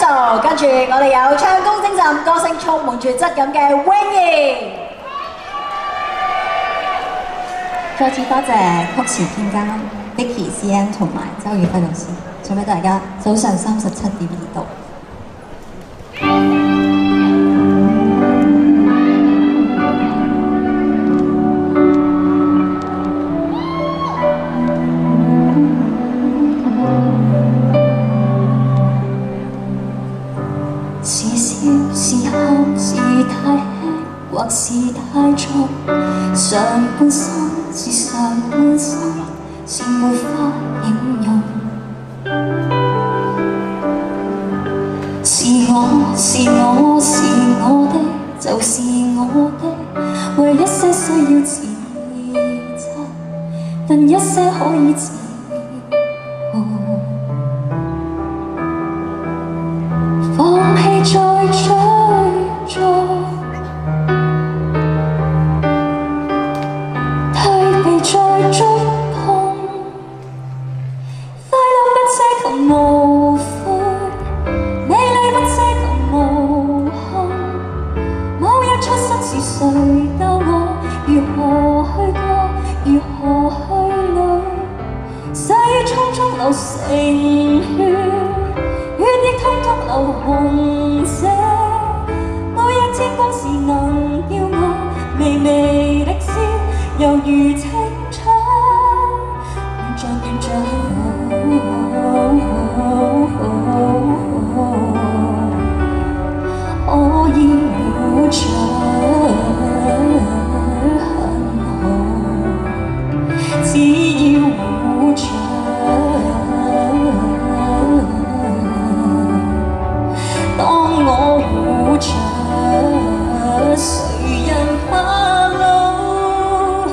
Hansel， 跟住我哋有唱功精湛、歌聲充滿住質感嘅 Winnie。 再次多謝曲詞編監 Vicky CN 同埋周宇輝老師，送俾大家早上37.2度。是笑是喊是太輕或是太重，上半身是上半身，是沒法形容。是我是我是我的，就是我的，為一些需要自責，但一些可以自豪。放棄再追逐，退避再觸碰，快樂不奢求無悔，美麗不奢求無憾。某日出生時誰教我如何去過，如何去旅，細雨匆匆流成血。血液通通流紅色，每日天光時能叫我微微的笑，猶如青春短暫短暫。我要活着很好，只要活着。當我活着，誰人怕老？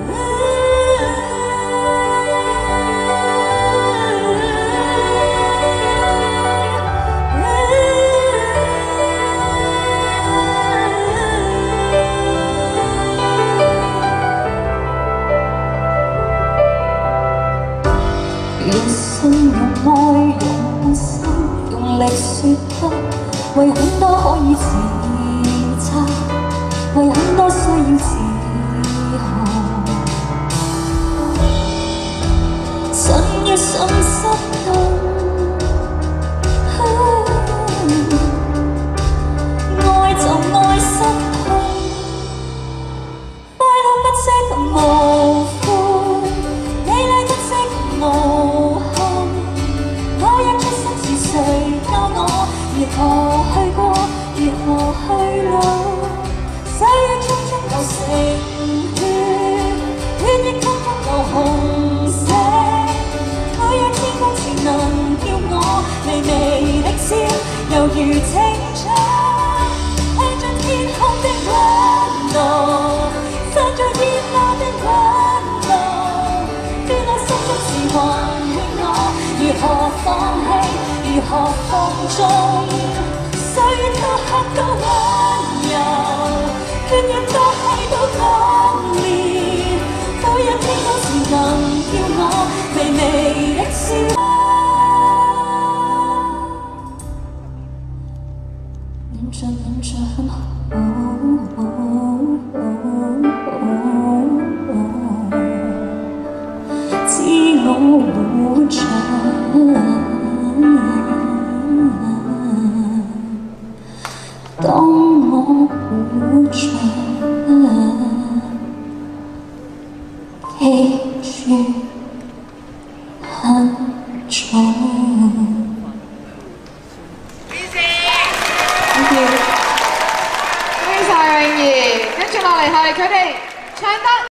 用心用愛用心用力說不。為很多可以自責，為很多需要自豪，真要心失動。愛就愛失控，快樂不奢求無悔，美麗不奢求無憾。我一出生時誰教我如何去過，如何去旅，細雨匆匆流成血，血液通通流紅色。每日天光時能叫我微微的笑，猶如青春聽盡天空的溫度，散在煙花的溫度，跌落心中時還勸我如何放棄，如何放縱。歲月都黑到溫柔，血液都氣到鋼鍊，每日天光時能叫我微微的笑。戀着戀着很好，知我活着。當我活着，記住很重。 Thank you， 多謝晒泳兒，跟住落嚟係佢哋唱得。